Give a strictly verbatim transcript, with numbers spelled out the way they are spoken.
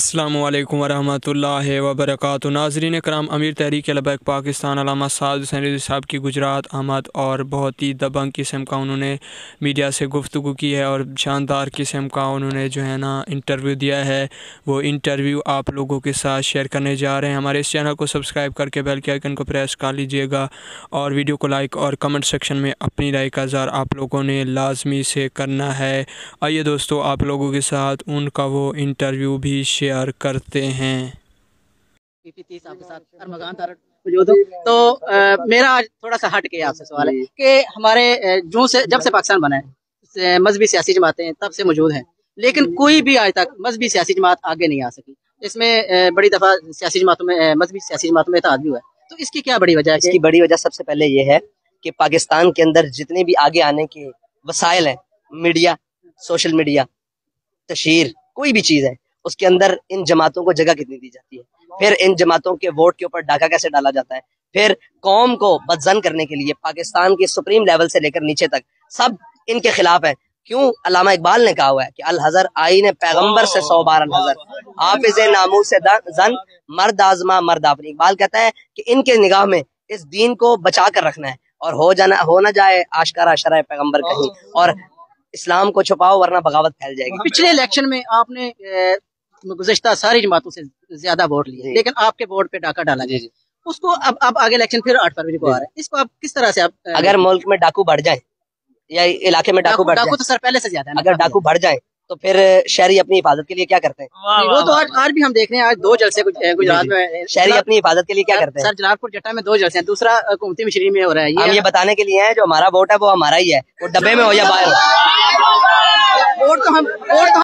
अस्सलामु अलैकुम वरहमतुल्लाहि वबरकातुहू। नाज़रीन कराम, अमीर तहरीक लबैक पाकिस्तान अल्लामा साद हुसैन रिज़वी साहब की गुजरात आमद और बहुत ही दबंग किस्म का उन्होंने मीडिया से गुफ्तगू की है और शानदार किस्म का उन्होंने जो है ना इंटरव्यू दिया है। वो इंटरव्यू आप लोगों के साथ शेयर करने जा रहे हैं। हमारे इस चैनल को सब्सक्राइब करके बेल के आइकन को प्रेस कर लीजिएगा और वीडियो को लाइक और कमेंट सेक्शन में अपनी राय का इज़हार आप लोगों ने लाजमी से करना है। आइए दोस्तों, आप लोगों के साथ उनका वो इंटरव्यू भी शेयर करते हैं। आपके साथ तो आ, मेरा आज थोड़ा सा हट के आपसे सवाल है कि हमारे जो से जब से पाकिस्तान बना है मजहबी सियासी जमातें तब से मौजूद हैं, लेकिन कोई भी आज तक मजहबी सियासी जमात आगे नहीं आ सकी। इसमें बड़ी दफा सियासी जमातों में मजहबी सियासी जमातों में इत्तेहाद भी हुआ है, तो इसकी क्या बड़ी वजह है? इसकी बड़ी वजह सबसे पहले ये है कि पाकिस्तान के अंदर जितने भी आगे आने के वसाइल हैं, मीडिया, सोशल मीडिया, तशहीर, कोई भी चीज है, उसके अंदर इन जमातों को जगह कितनी दी जाती है। फिर इन जमातों के वोट के ऊपर डाका कैसे डाला जाता है। फिर कौम को बदजन करने के लिए पाकिस्तान के सुप्रीम लेवल से लेकर नीचे तक सब इनके खिलाफ है। क्यों? अल्लामा इकबाल ने कहा हुआ है कि अल हजर आई ने पैगंबर से सौ बार अल हजर, हाफिज नामूस से जन, मर्द आजमा मर्द अपनी। इकबाल कहता है कि इनके निगाह में इस दीन को बचा कर रखना है और हो जाना हो ना जाए आशकारा शरह पैगंबर कहीं, और इस्लाम को छुपाओ वरना बगावत फैल जाएगी। पिछले इलेक्शन में आपने गुज़श्ता सारी जमातों से ज्यादा वोट लिए, लेकिन आपके वोट पे डाका डाला गया। उसको अब अब आगे इलेक्शन फिर आठ फरवरी को आ रहा है, इसको आप किस तरह से आप अगर मुल्क में डाकू बढ़ जाए या इलाके में डाकू बढ़ जाए, डाकू तो सर पहले से ज्यादा है, अगर डाकू बढ़ जाए तो फिर शहरी अपनी हिफाजत के लिए क्या करते हैं? वो तो आज आज भी हम देख रहे हैं, आज दो जलसे गुजरात में शहरी अपनी हिफाजत के लिए क्या करते हैं? सर जलालपुर जट्टा में दो जलसे हैं, दूसरा हुकूमती मिशरी में हो रहा है। हम ये बताने के लिए हैं जो हमारा वोट है वो हमारा ही है, वो डब्बे में हो या बाहर हो। वोट तो हम वोट तो